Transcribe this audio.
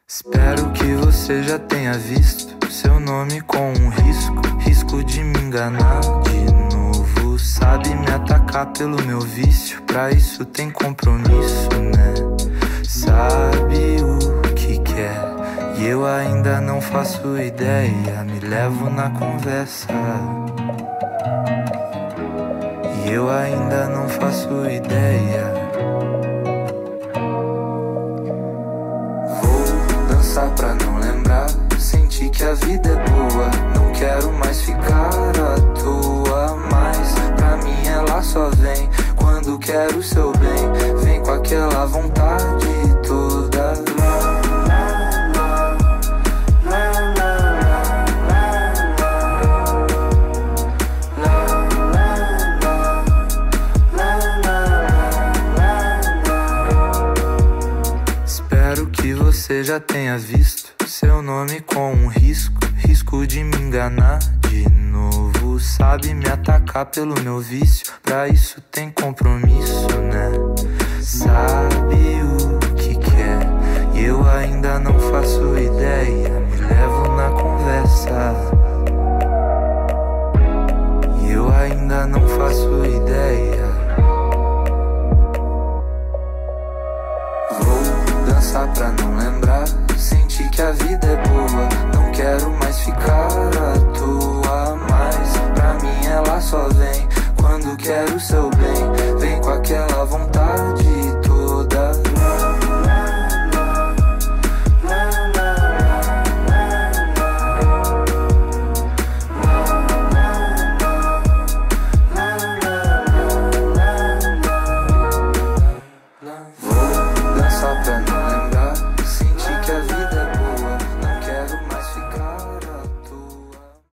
Espero que você já tenha visto seu nome com um risco de me enganar de novo. Sabe me atacar pelo meu vício, pra isso tem compromisso, né? Sabe o que quer e eu ainda não faço ideia. Me levo na conversa e eu ainda não faço ideia. Vou dançar pra não lembrar, sentir que a vida é boa. Não quero mais ficar à toa, mas pra mim ela só vem quando quero o seu bem. Vem com aquela vontade toda. Espero que você já tenha visto seu nome com um risco de me enganar de novo. Sabe me atacar pelo meu vício, pra isso tem compromisso, né? Sabe o que quer e eu ainda não faço ideia. Me levo na conversa e eu ainda não faço ideia. Vou dançar pra não lembrar, sentir que a vida é